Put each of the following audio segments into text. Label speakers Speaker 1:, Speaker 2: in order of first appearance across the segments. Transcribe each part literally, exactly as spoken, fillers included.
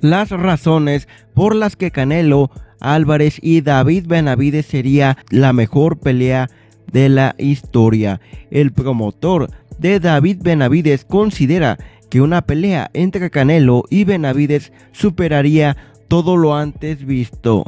Speaker 1: las razones por las que Canelo Álvarez y David Benavidez sería la mejor pelea de la historia. El promotor de David Benavidez considera que una pelea entre Canelo y Benavidez superaría todo lo antes visto.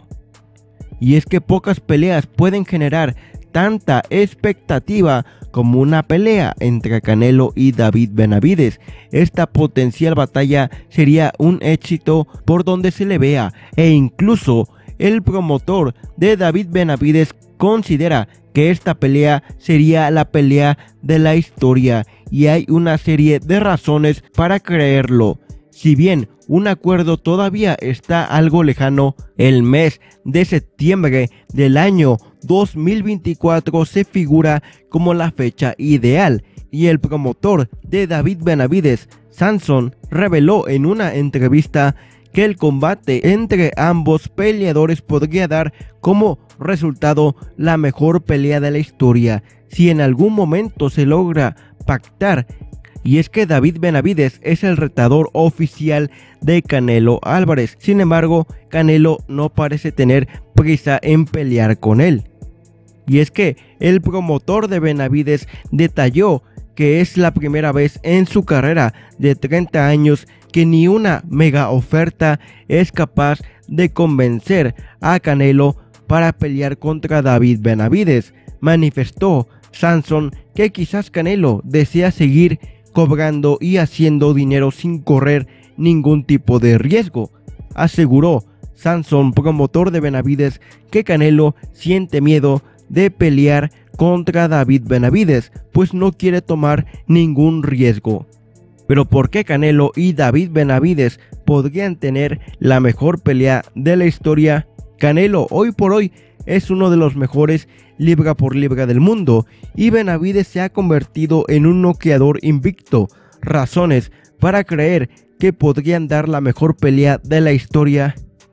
Speaker 1: Y es que pocas peleas pueden generar tanta expectativa como una pelea entre Canelo y David Benavidez. Esta potencial batalla sería un éxito por donde se le vea, e incluso el promotor de David Benavidez considera que esta pelea sería la pelea de la historia, y hay una serie de razones para creerlo. Si bien un acuerdo todavía está algo lejano, el mes de septiembre del año dos mil veinticuatro se figura como la fecha ideal, y el promotor de David Benavidez, Samson, reveló en una entrevista que el combate entre ambos peleadores podría dar como resultado la mejor pelea de la historia, si en algún momento se logra pactar. Y es que David Benavidez es el retador oficial de Canelo Álvarez. Sin embargo, Canelo no parece tener prisa en pelear con él. Y es que el promotor de Benavidez detalló que es la primera vez en su carrera de treinta años que ni una mega oferta es capaz de convencer a Canelo para pelear contra David Benavidez. Manifestó Samson que quizás Canelo desea seguir cobrando y haciendo dinero sin correr ningún tipo de riesgo. Aseguró Samson, promotor de Benavidez, que Canelo siente miedo de pelear contra David Benavidez, pues no quiere tomar ningún riesgo. Pero ¿por qué Canelo y David Benavidez podrían tener la mejor pelea de la historia? Canelo hoy por hoy es uno de los mejores libra por libra del mundo, y Benavidez se ha convertido en un noqueador invicto. Razones para creer que podrían dar la mejor pelea de la historia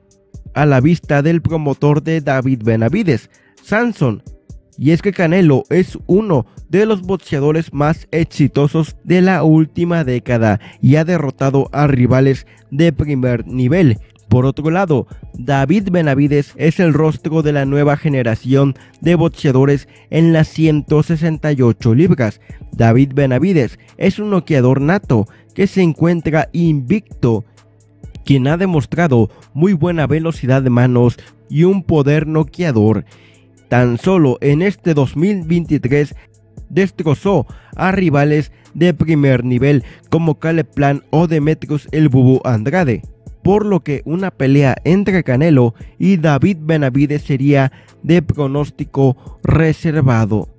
Speaker 1: a la vista del promotor de David Benavidez, Samson. Y es que Canelo es uno de los boxeadores más exitosos de la última década y ha derrotado a rivales de primer nivel. Por otro lado, David Benavidez es el rostro de la nueva generación de boxeadores en las ciento sesenta y ocho libras. David Benavidez es un noqueador nato que se encuentra invicto, quien ha demostrado muy buena velocidad de manos y un poder noqueador. Tan solo en este dos mil veintitrés destrozó a rivales de primer nivel como Caleb Plant o Demetrius El Bubu Andrade, por lo que una pelea entre Canelo y David Benavidez sería de pronóstico reservado.